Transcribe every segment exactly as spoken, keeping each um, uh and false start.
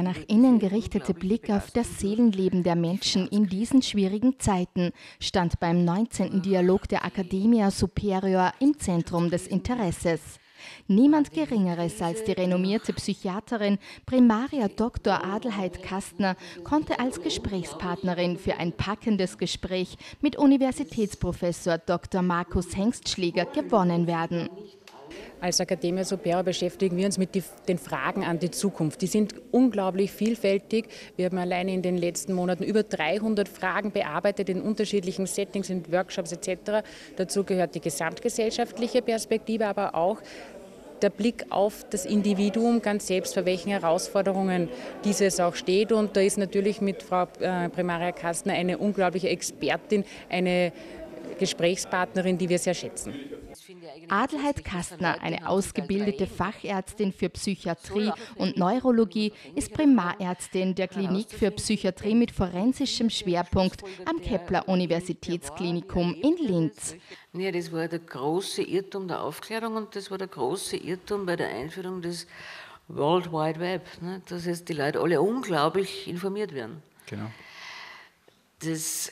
nach innen gerichtete Blick auf das Seelenleben der Menschen in diesen schwierigen Zeiten stand beim neunzehnten Dialog der Academia Superior im Zentrum des Interesses. Niemand Geringeres als die renommierte Psychiaterin Primaria Doktor Adelheid Kastner konnte als Gesprächspartnerin für ein packendes Gespräch mit Universitätsprofessor Doktor Markus Hengstschläger gewonnen werden. Als Academia Superior beschäftigen wir uns mit die, den Fragen an die Zukunft. Die sind unglaublich vielfältig. Wir haben alleine in den letzten Monaten über dreihundert Fragen bearbeitet in unterschiedlichen Settings, in Workshops et cetera. Dazu gehört die gesamtgesellschaftliche Perspektive, aber auch der Blick auf das Individuum ganz selbst, vor welchen Herausforderungen dieses auch steht. Und da ist natürlich mit Frau Primaria Kastner eine unglaubliche Expertin, eine Gesprächspartnerin, die wir sehr schätzen. Adelheid Kastner, eine ausgebildete Fachärztin für Psychiatrie und Neurologie, ist Primarärztin der Klinik für Psychiatrie mit forensischem Schwerpunkt am Kepler-Universitätsklinikum in Linz. Ja, das war der große Irrtum der Aufklärung und das war der große Irrtum bei der Einführung des World Wide Web, ne, dass jetzt die Leute alle unglaublich informiert werden. Genau. Das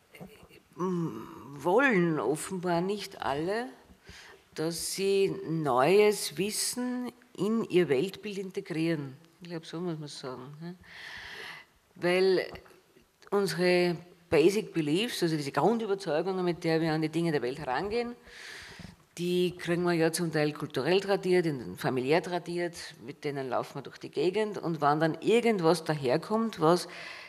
wollen offenbar nicht alle, dass sie neues Wissen in ihr Weltbild integrieren. Ich glaube, so muss man es sagen. Weil unsere Basic Beliefs, also diese Grundüberzeugungen, mit der wir an die Dinge der Welt herangehen, die kriegen wir ja zum Teil kulturell tradiert, familiär tradiert, mit denen laufen wir durch die Gegend und wenn dann irgendwas daherkommt, was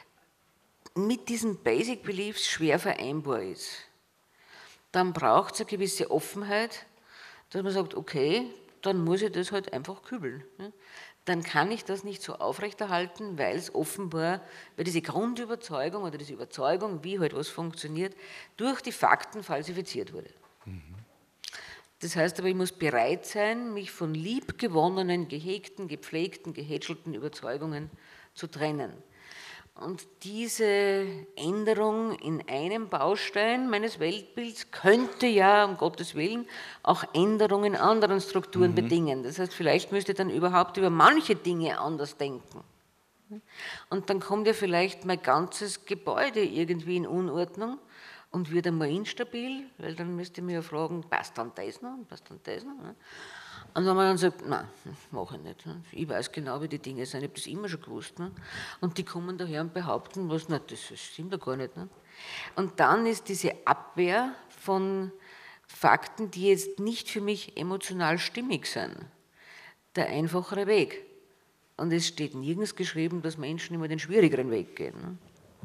mit diesen Basic Beliefs schwer vereinbar ist, dann braucht es eine gewisse Offenheit, dass man sagt, okay, dann muss ich das halt einfach kübeln. Dann kann ich das nicht so aufrechterhalten, weil es offenbar, weil diese Grundüberzeugung oder diese Überzeugung, wie halt was funktioniert, durch die Fakten falsifiziert wurde. Mhm. Das heißt aber, ich muss bereit sein, mich von liebgewonnenen, gehegten, gepflegten, gehätschelten Überzeugungen zu trennen. Und diese Änderung in einem Baustein meines Weltbilds könnte ja, um Gottes Willen, auch Änderungen in anderen Strukturen mhm. bedingen. Das heißt, vielleicht müsste ich dann überhaupt über manche Dinge anders denken. Und dann kommt ja vielleicht mein ganzes Gebäude irgendwie in Unordnung und wird einmal instabil, weil dann müsste ich mich ja fragen, passt dann das noch, passt dann das noch? Und wenn man dann sagt, nein, mache ich nicht. Ich weiß genau, wie die Dinge sind, ich habe das immer schon gewusst. Und die kommen daher und behaupten, was, nein, das stimmt ja gar nicht. Und dann ist diese Abwehr von Fakten, die jetzt nicht für mich emotional stimmig sind, der einfachere Weg. Und es steht nirgends geschrieben, dass Menschen immer den schwierigeren Weg gehen.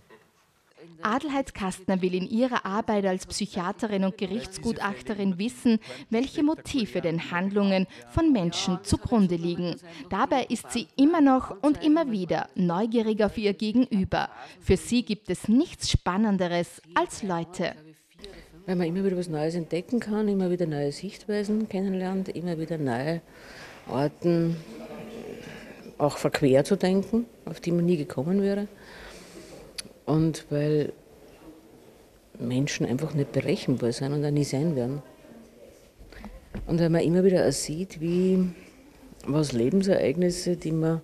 Adelheid Kastner will in ihrer Arbeit als Psychiaterin und Gerichtsgutachterin wissen, welche Motive den Handlungen von Menschen zugrunde liegen. Dabei ist sie immer noch und immer wieder neugierig auf ihr Gegenüber. Für sie gibt es nichts Spannenderes als Leute. Weil man immer wieder was Neues entdecken kann, immer wieder neue Sichtweisen kennenlernt, immer wieder neue Arten auch verquer zu denken, auf die man nie gekommen wäre. Und weil Menschen einfach nicht berechenbar sind und auch nie sein werden. Und weil man immer wieder auch sieht, wie was Lebensereignisse, die man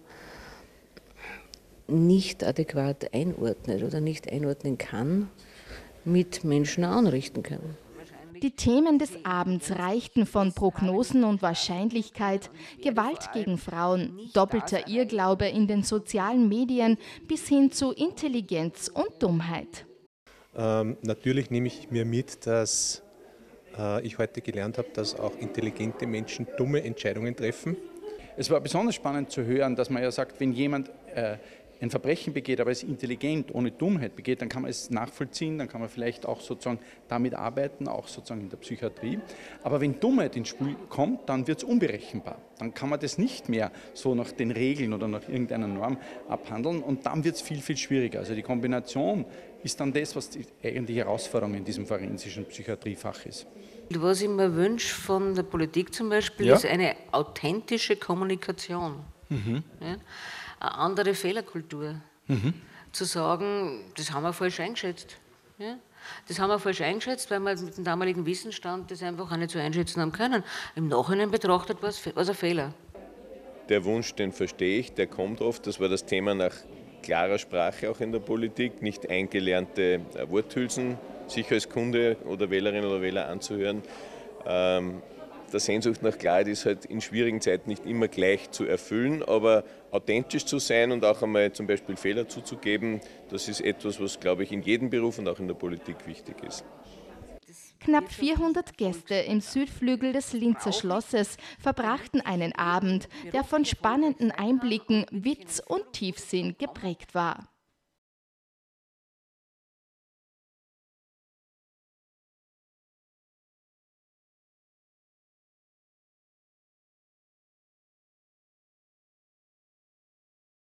nicht adäquat einordnet oder nicht einordnen kann, mit Menschen anrichten können. Die Themen des Abends reichten von Prognosen und Wahrscheinlichkeit, Gewalt gegen Frauen, doppelter Irrglaube in den sozialen Medien bis hin zu Intelligenz und Dummheit. Ähm, natürlich nehme ich mir mit, dass äh, ich heute gelernt habe, dass auch intelligente Menschen dumme Entscheidungen treffen. Es war besonders spannend zu hören, dass man ja sagt, wenn jemand äh, ein Verbrechen begeht, aber es intelligent, ohne Dummheit begeht, dann kann man es nachvollziehen, dann kann man vielleicht auch sozusagen damit arbeiten, auch sozusagen in der Psychiatrie. Aber wenn Dummheit ins Spiel kommt, dann wird es unberechenbar. Dann kann man das nicht mehr so nach den Regeln oder nach irgendeiner Norm abhandeln und dann wird es viel, viel schwieriger. Also die Kombination ist dann das, was die eigentliche Herausforderung in diesem forensischen Psychiatriefach ist. Was ich mir wünsche von der Politik zum Beispiel, ja? ist eine authentische Kommunikation. Mhm. Ja? Eine andere Fehlerkultur. Mhm. Zu sagen, das haben wir falsch eingeschätzt. Ja? Das haben wir falsch eingeschätzt, weil wir mit dem damaligen Wissensstand das einfach auch nicht so einschätzen haben können. Im Nachhinein betrachtet war es ein Fehler. Der Wunsch, den verstehe ich, der kommt oft. Das war das Thema nach klarer Sprache auch in der Politik, nicht eingelernte Worthülsen, sich als Kunde oder Wählerin oder Wähler anzuhören. Ähm, der Sehnsucht nach Klarheit ist halt in schwierigen Zeiten nicht immer gleich zu erfüllen, aber authentisch zu sein und auch einmal zum Beispiel Fehler zuzugeben, das ist etwas, was, glaube ich, in jedem Beruf und auch in der Politik wichtig ist. Knapp vierhundert Gäste im Südflügel des Linzer Schlosses verbrachten einen Abend, der von spannenden Einblicken, Witz und Tiefsinn geprägt war.